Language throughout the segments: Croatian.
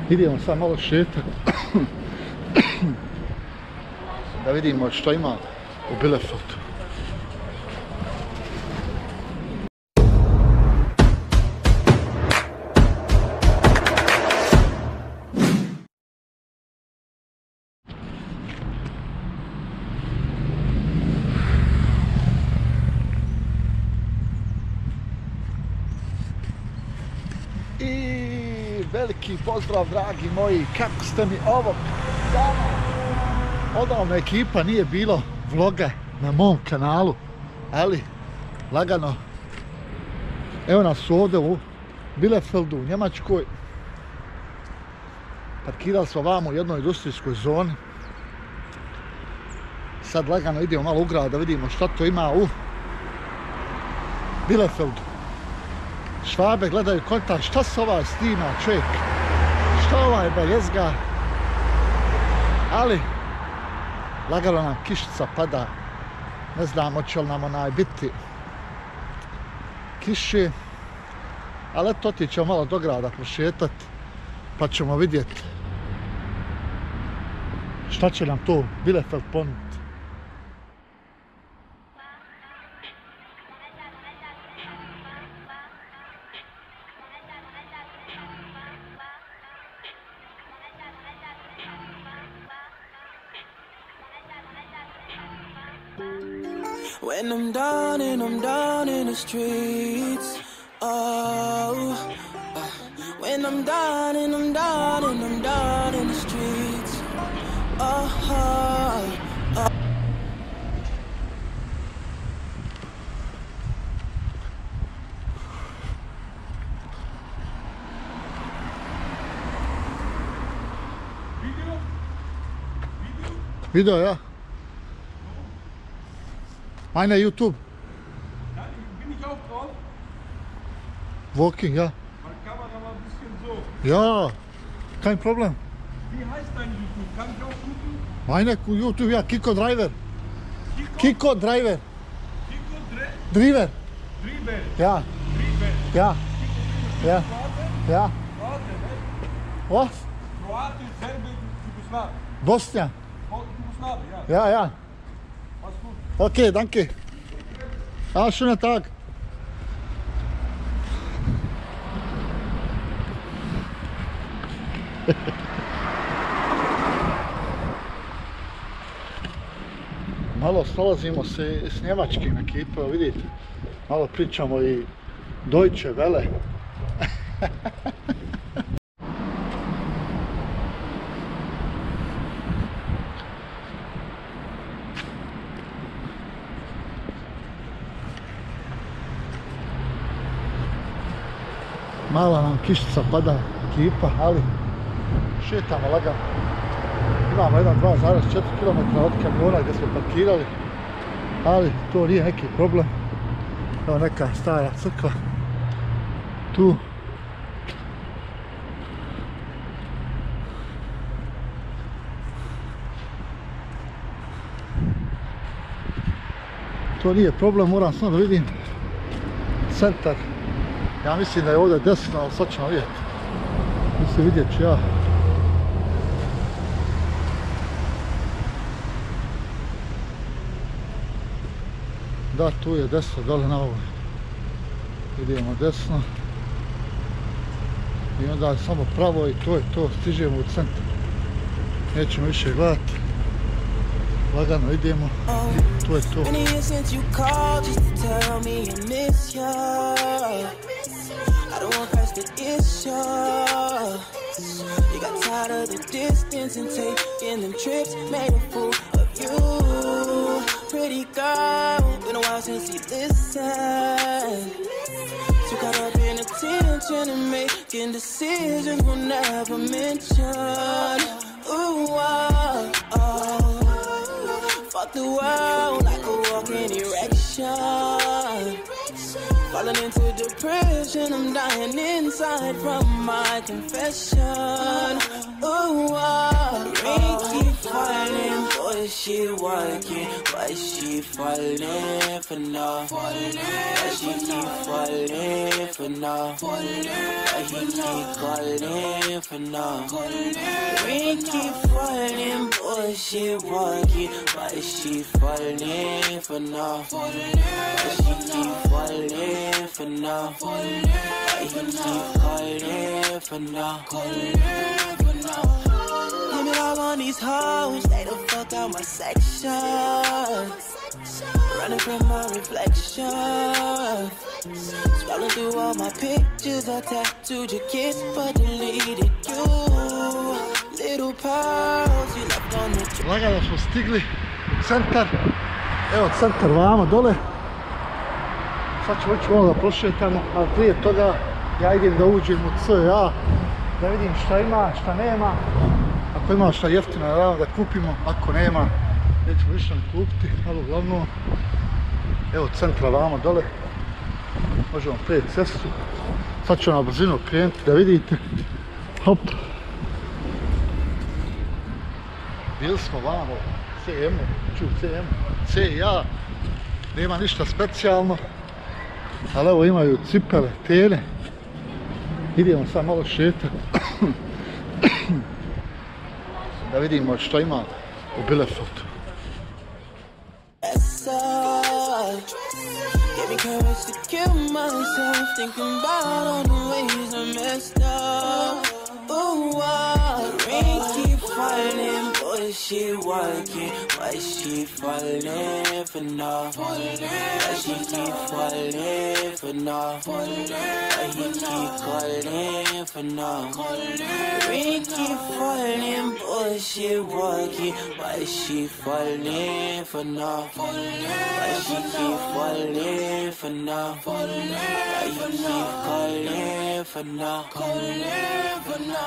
Idemo sad malo šetati da vidimo što ima u Bielefeldu. Veliki pozdrav, dragi moji, kako ste mi ovog dana? Odavno ekipa nije bilo vloga na mom kanalu, ali lagano. Evo nas ovdje u Bielefeldu, u Njemačkoj. Parkirali smo vamo u jednoj industrijskoj zoni. Sad lagano idemo malo u grad da vidimo šta to ima u Bielefeldu. Švabe gledaju kontakt, šta se ovaj snima, čovjek, šta ovaj beljezga, ali lagano nam kišica pada, ne znam hoće li nam biti kiše, ali eto otićemo malo do grada prošetati pa ćemo vidjeti šta će nam to Bielefeld ponuditi. When I'm down in the streets, oh. When I'm down in the streets, oh. Video, ja? Meine YouTube. Ja, bin ich auch drauf? Walking, ja. Meine Kamera war ein bisschen so. Ja, kein Problem. Wie heißt dein YouTube? Kann ich auch gucken? Meine YouTube, ja, Kiko Driver. Kiko Driver. Kiko Driver. Driver. Ja, Driver. ja, ja, Kroate? ja. Kroate, ne? Was? Kroate, Serbe, Jugoslav. Bosnien. Jugoslav, ja. Ja, ja. Mach's gut. Okay, danke. Ah, schönen Tag. Malo snalazimo se s njemačkim ekipom, vidite. Malo pričamo i Deutsche Welle. Mala nam kišica pada, ekipa, ali šetamo lagano. Imamo 2,4 km od kamiona gdje smo parkirali, ali to nije neki problem. Evo neka stara crkva tu. To nije problem, moram samo da vidim centar. Ja mislim da je ovdje desno, ali sad ćemo vidjeti. Mislim, vidjet ću ja. Da, tu je desno, dole na ovoj. Idemo desno. I onda je samo pravo i to je to, stižemo u centar. Nećemo više gledati. Lagano idemo i to je to. I don't want past the issue. You got tired of the distance and taking them trips, made a fool of you. Pretty girl, been a while since you listened. Too caught up in attention and making decisions we'll never mention. Ooh, oh, oh. Fuck the world like a walking erection. Falling into depression, I'm dying inside from my confession. Ooh, oh, we keep fighting, boy, bullshit working. Why she falling for now? Why she keep falling for now? Why he keep calling for now? Ring keep falling, bullshit working. Why she falling for now? Why she keep falling for now? Why he keep calling for now? Give me all on these hoes, they the fuck out my section. Running from my reflection. Scrolling through all my pictures, I tattooed your kiss but deleted you. Little pearls you left on the Lagano smo stigli u centar. Evo centar vamo dole. Sad ćemo ići malo da prošetamo, ali prije toga ja idem da uđem u CA, da vidim šta ima, šta nema. Ako ima šta jeftino, naravno da kupimo, ako nema, nećemo ništa ne kupiti, ali uglavnom, evo centra vamo dole, možemo prijeći cestu. Sad ću na brzinu krenuti da vidite, hop. Bili smo vamo, CA, nema ništa specijalno, ali evo imaju cipele, tene. Idemo sad malo šetati. Da vidimo što ima u Bielefeldu. Gave me courage to kill myself, thinking about all the ways I messed up. Ooh, ring keep falling, bullshit working. Why she falling for now? Why she keep falling for now? Why he keep calling for now? Ring keep falling, bullshit working. Why she falling for now? Why she keep falling for now? Why you keep calling for now? Calling for now.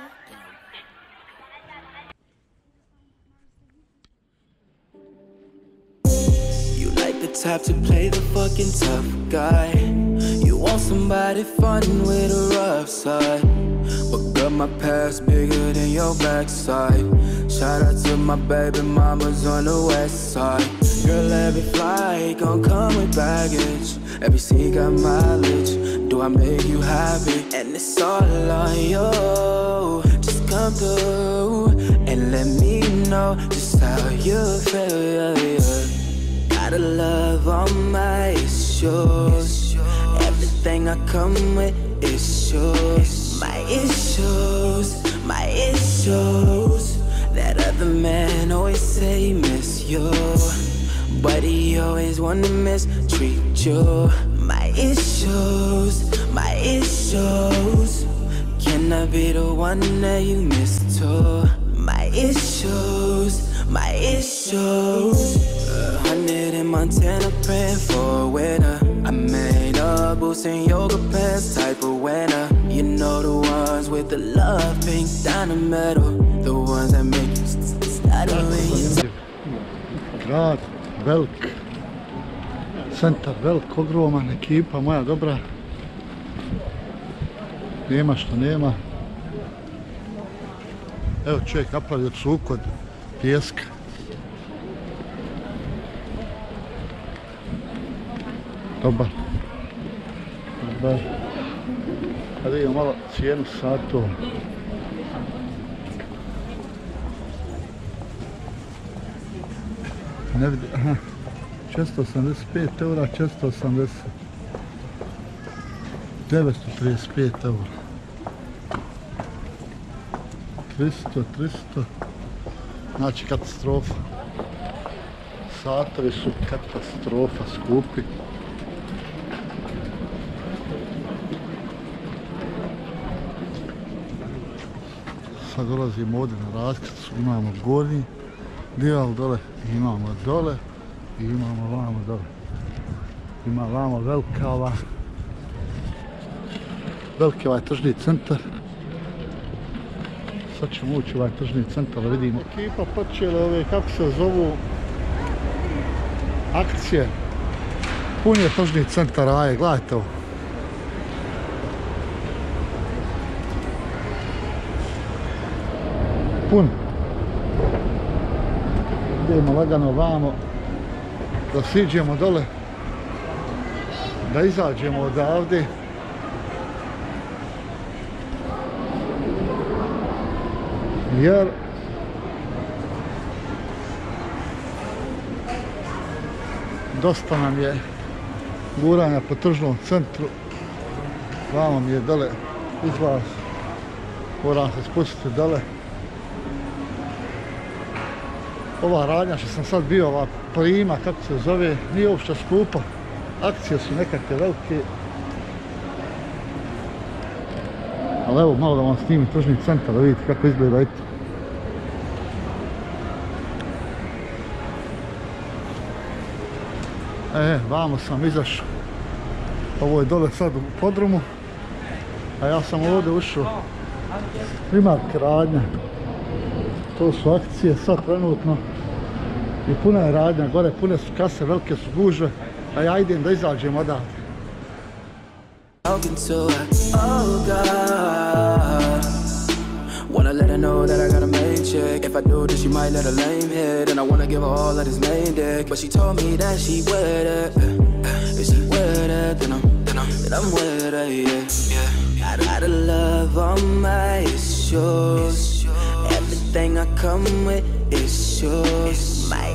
You like the type to play the fucking tough guy. You want somebody fun with a rough side. But girl, my past bigger than your backside. Shout out to my baby mamas on the west side. Girl, every flight gon' come with baggage. Every seat got mileage. Do I make you happy? And it's all on you. Just come through and let me know just how you feel. Gotta love all my issues. Everything I come with is yours. My issues, my issues. That other man always say miss you, but he always wanna mistreat you. My issues, my issues. Can I be the one that you miss too? My issues, my issues. 100 in Montana praying for a winner. I made up boots and yoga pants type of winner. You know the ones with the love pink down the middle. The ones that make you stutter when you... Grad, velik. Centar velik, ogroman, ekipa moja dobra. Nema što nema. Evo čovjek napravio cuku od pijeska. Dobar. Dobar. Da vidimo malo cijenu satova. Ne vidim, aha. 485 eura, 480. 935 eura. 300. Znači katastrofa. Satovi su katastrofa, skupi. Sad dolazimo ovdje na raskrsnicu, imamo gornji dio, ali dole imamo dole i imamo vamo dole. Ima vamo veliki ovaj tržni centar. Sad ćemo ući u ovaj tržni centar da vidimo. Ekipa počela ove, kako se zovu, akcije. Pun je tržni centar, aje, gledajte ovo. Pun. Idemo lagano vamo, da siđemo dole, da izađemo odavde. Jer dosta nam je guranja po tržnom centru. Vamo mi je dole izlaz, moram se spustiti dole. Ova radnja što sam sad bio, ova Prima, kako se zove, nije uopšte skupo. Akcije su nekakve velike. Ali evo, malo da vam snimim tržni centar, da vidite kako izgleda i to. Vamo sam izašao. Ovo je dole sad u podrumu. A ja sam ovdje ušao. Primark radnja. To su akcije sad trenutno. I puna je radnja, gore pune su kase, velike su gužve. A ja idem da izađem odavde. Talking to her, oh God. Wanna let her know that I got a main chick. If I do this, she might let a lame hit. And I wanna give her all of this main dick. But she told me that she with it. If she with it, then I'm with her, yeah. I got a love on my issues. Everything I come with issues. My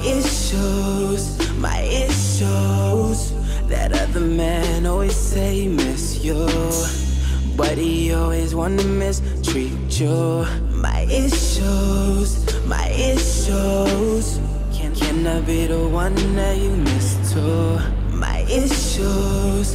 issues. That other man always say miss you, but he always wanna mistreat you. My issues. Can I be the one that you miss too? My issues.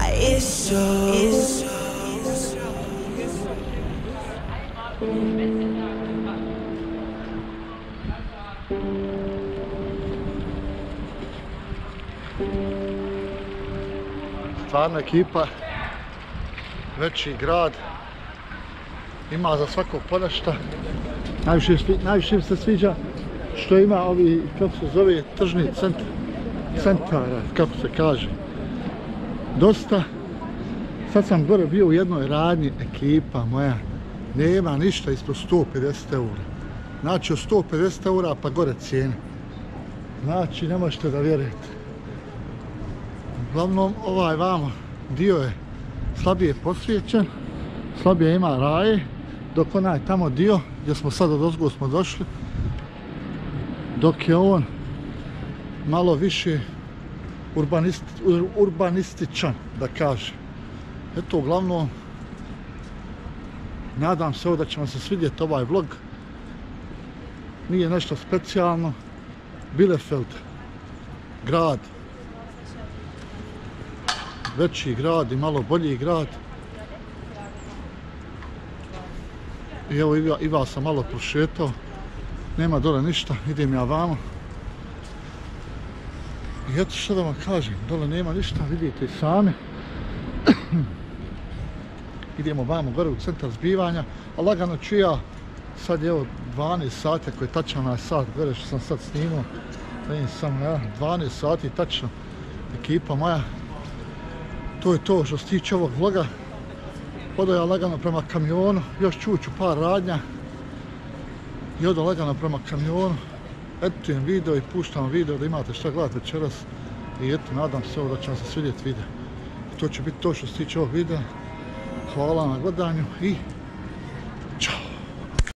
Stvarno ekipa, veći grad, ima za svakog ponešto. Najviše mi se sviđa što ima ovi, kako se zove, tržni centara, kako se kaže. Dosta. Sad sam gore bio u jednoj radnji, ekipa moja, nema ništa ispod 150 eura. Znači od 150 eura pa gore cijene. Znači ne možete da vjerujete. Uglavnom ovaj vamo dio je slabije posvećen, slabije ima raje, dok onaj tamo dio gdje smo sad odozgo smo došli, dok je on malo više urbanističan, da kažem. Eto, uglavnom, nadam se da će vam se svidjeti ovaj vlog. Nije nešto specijalno. Bielefeld, grad, veći grad i malo bolji grad. I evo Iva sam malo prošetao, nema dole ništa, idem ja vamo. I eto što da vam kažem, dole nema ništa, vidite i sami. Idemo vamo gore u centar zbivanja, a lagano ću ja, sad je evo 12 sati, ako je tačan onaj sat gore što sam sad snimao. Vidim samo ja, 12 sati tačno, ekipa moja. To je to što se tiče ovog vloga. Odo ja lagano prema kamionu, još čuću par radnja. I odo lagano prema kamionu. Editujem video i puštam video da imate šta gledati večeras. I eto, nadam se da će vam se svidjeti video. To će biti to što se tiče ovog videa. Hvala na gledanju i